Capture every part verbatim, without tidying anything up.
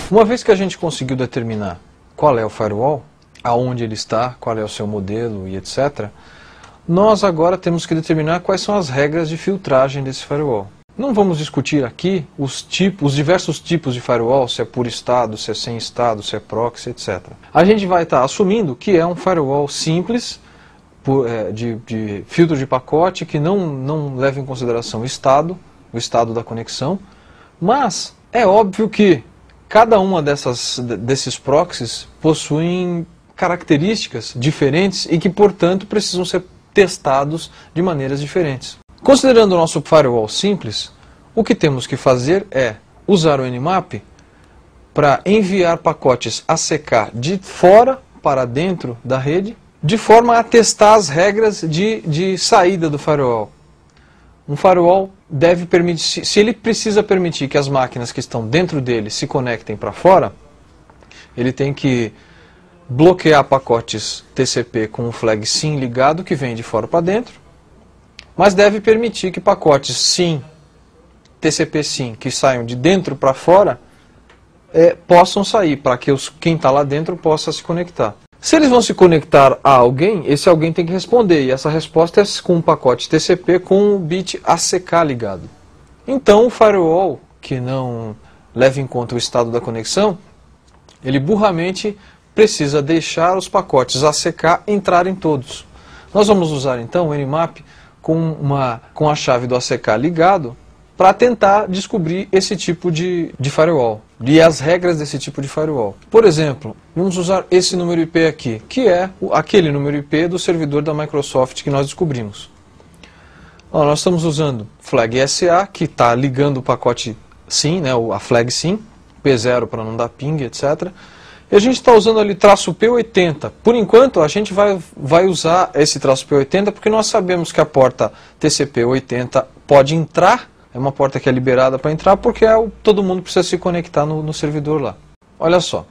Uma vez que a gente conseguiu determinar qual é o firewall, aonde ele está, qual é o seu modelo e etcétera, nós agora temos que determinar quais são as regras de filtragem desse firewall. Não vamos discutir aqui os, tipos, os diversos tipos de firewall, se é por estado, se é sem estado, se é proxy, etcétera. A gente vai estar assumindo que é um firewall simples, por, é, de, de filtro de pacote, que não, não leva em consideração o estado, o estado da conexão, mas é óbvio que cada uma dessas, desses proxies possuem características diferentes e que, portanto, precisam ser testados de maneiras diferentes. Considerando o nosso firewall simples, o que temos que fazer é usar o Nmap para enviar pacotes A C K de fora para dentro da rede, de forma a testar as regras de, de saída do firewall. Um firewall deve permitir, se ele precisa permitir que as máquinas que estão dentro dele se conectem para fora, ele tem que bloquear pacotes T C P com o flag SYN ligado que vem de fora para dentro, mas deve permitir que pacotes SYN, T C P SYN, que saiam de dentro para fora, é, possam sair, para que os, quem está lá dentro possa se conectar. Se eles vão se conectar a alguém, esse alguém tem que responder, e essa resposta é com um pacote T C P com o bit A C K ligado. Então o firewall, que não leva em conta o estado da conexão, ele burramente precisa deixar os pacotes A C K entrarem todos. Nós vamos usar então o Nmap com, uma, com a chave do A C K ligado para tentar descobrir esse tipo de, de firewall e as regras desse tipo de firewall. Por exemplo, vamos usar esse número I P aqui, que é o, aquele número I P do servidor da Microsoft que nós descobrimos. Ó, nós estamos usando flag S A, que está ligando o pacote SYN, né, a flag SYN, P zero para não dar ping, etcétera. E a gente está usando ali traço P oitenta. Por enquanto, a gente vai, vai usar esse traço P oitenta porque nós sabemos que a porta T C P oitenta pode entrar, é uma porta que é liberada para entrar, porque é o, todo mundo precisa se conectar no, no servidor lá. Olha só.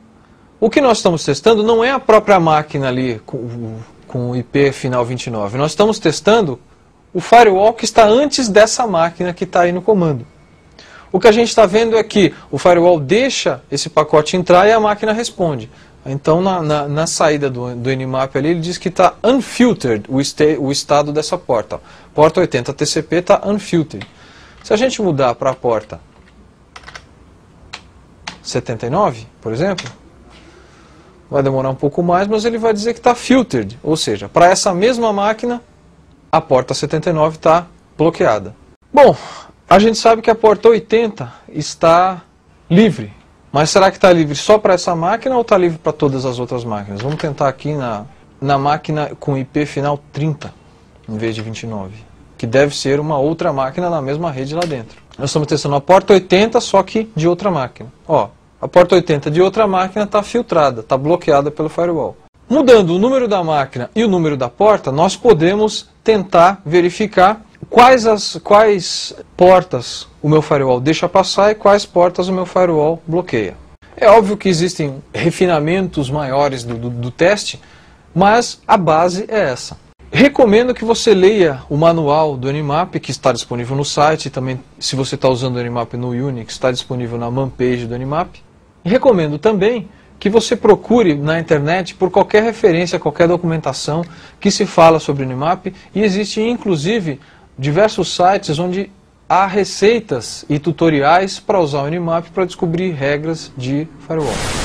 O que nós estamos testando não é a própria máquina ali com, com o I P final vinte e nove. Nós estamos testando o firewall que está antes dessa máquina que está aí no comando. O que a gente está vendo é que o firewall deixa esse pacote entrar e a máquina responde. Então, na, na, na saída do, do Nmap ali, ele diz que está unfiltered o, este, o estado dessa porta. Porta oitenta T C P está unfiltered. Se a gente mudar para a porta setenta e nove, por exemplo, vai demorar um pouco mais, mas ele vai dizer que está filtered. Ou seja, para essa mesma máquina, a porta setenta e nove está bloqueada. Bom, a gente sabe que a porta oitenta está livre, mas será que está livre só para essa máquina ou está livre para todas as outras máquinas? Vamos tentar aqui na, na máquina com I P final trinta, em vez de vinte e nove, que deve ser uma outra máquina na mesma rede lá dentro. Nós estamos testando a porta oitenta, só que de outra máquina. Ó, a porta oitenta de outra máquina está filtrada, está bloqueada pelo firewall. Mudando o número da máquina e o número da porta, nós podemos tentar verificar Quais, as, quais portas o meu firewall deixa passar e quais portas o meu firewall bloqueia. É óbvio que existem refinamentos maiores do, do, do teste, mas a base é essa. Recomendo que você leia o manual do Nmap, que está disponível no site, e também, se você está usando o Nmap no Unix, está disponível na manpage do Nmap. E recomendo também que você procure na internet por qualquer referência, qualquer documentação que se fala sobre o Nmap, e existe inclusive diversos sites onde há receitas e tutoriais para usar o Nmap para descobrir regras de firewall.